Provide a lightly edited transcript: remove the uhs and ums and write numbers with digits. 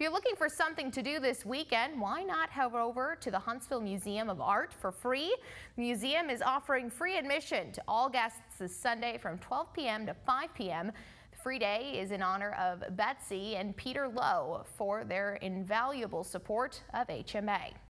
If you're looking for something to do this weekend, why not head over to the Huntsville Museum of Art for free? The museum is offering free admission to all guests this Sunday from 12 p.m. to 5 p.m. The free day is in honor of Betsy and Peter Lowe for their invaluable support of HMA.